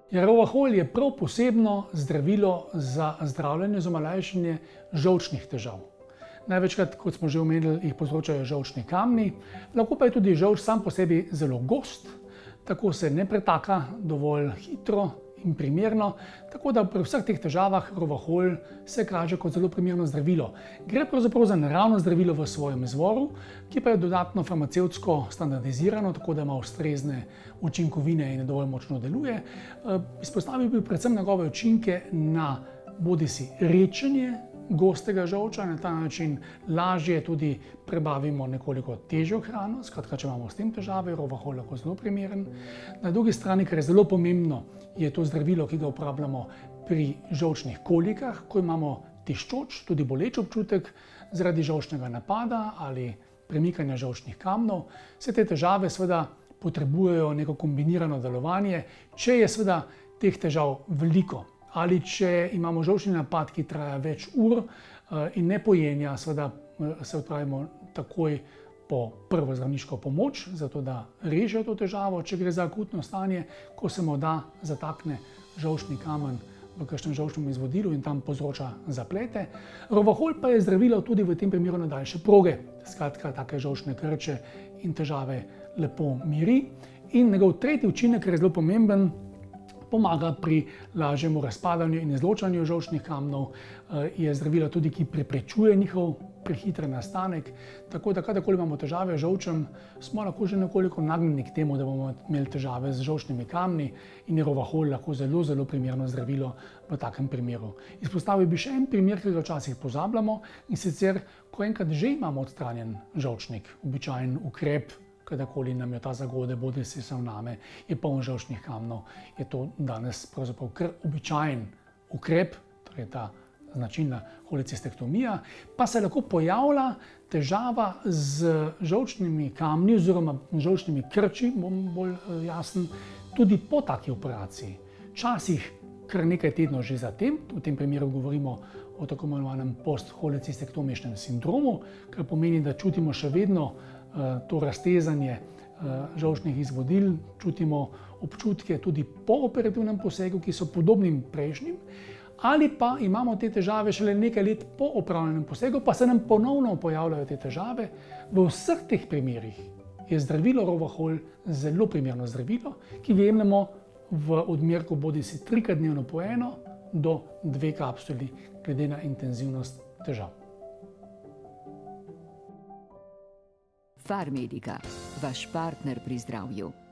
Rovahol je prav posebno zdravilo za zdravljenje oziroma lajšanje žolčnih težav. Največkrat, kot smo že omenili, jih povzročajo žolčni kamni, lahko pa je tudi žolč sam po sebi zelo gost, tako se ne pretaka dovolj hitro in primerno, tako da pri vseh teh težavah Rovahol se kaže kot zelo primerno zdravilo. Gre pravzaprav za naravno zdravilo v svojem izvoru, ki pa je dodatno farmacevtsko standardizirano, tako da ima ustrezne učinkovine in dovolj močno deluje. Izpostavil bi predvsem njegove učinke na bodisi redčenje gostega žolča, na ta način lažje tudi prebavimo nekoliko težjo hrano, skratka, če imamo s tem težave, je Rovahol lahko zelo primeren. Na drugi strani, kar je zelo pomembno, je to zdravilo, ki ga uporabljamo pri žolčnih kolikah, ko imamo tiščoč, tudi boleč občutek zaradi žolčnega napada ali premikanja žolčnih kamnov. Vse te težave seveda potrebujejo neko kombinirano delovanje, če je seveda teh težav veliko. Ali če imamo žolčni napad, ki traja več ur in ne pojenja, seveda se odpravimo takoj po prvo zdravniško pomoč, zato da režejo to težavo, če gre za akutno stanje, ko se morda zatakne žolčni kamen v kakšnem žolčnem izvodilu in tam povzroča zaplete. Rovahol pa je zdravilo tudi v tem primeru na daljše proge, skratka, take žolčne krče in težave lepo miri. In njegov tretji učinek, ki je zelo pomemben, pomaga pri lažjemu razpadanju in izločanju žolčnih kamnov, je zdravilo tudi, ki preprečuje njihov prehitren nastanek, tako da kadarkoli imamo težave z žolčem, smo lahko že nekoliko nagnjeni k temu, da bomo imeli težave z žolčnimi kamni in je Rovahol lahko zelo, zelo primerno zdravilo v takem primeru. Izpostavil bi še en primer, ki ga včasih pozabljamo, in sicer, ko enkrat že imamo odstranjen žolčnik, običajen ukrep, kadarkoli nam jo ta zagode, bodisi se vname, je poln žolčnih kamnov, je to danes pravzaprav kar običajen ukrep, torej ta značilna holecistektomija, pa se lahko pojavlja težava z žolčnimi kamni oziroma žolčnimi krči, bom bolj jasen, tudi po taki operaciji. Včasih kar nekaj tednov že zatem, v tem primeru govorimo o tako imenovanem postholecistektomičnem sindromu, kar pomeni, da čutimo še vedno to raztezanje žolčnih izvodil, čutimo občutke tudi po operativnem posegu, ki so podobni prejšnjim, ali pa imamo te težave šele nekaj let po opravljenem posegu, pa se nam ponovno pojavljajo te težave. V vseh teh primerih je zdravilo Rovahol zelo primerno zdravilo, ki ga jemljemo v odmerku bodisi 3-krat dnevno po 1 do 2 kapsuli, glede na intenzivnost težav. Farmedica, vaš partner pri zdravju.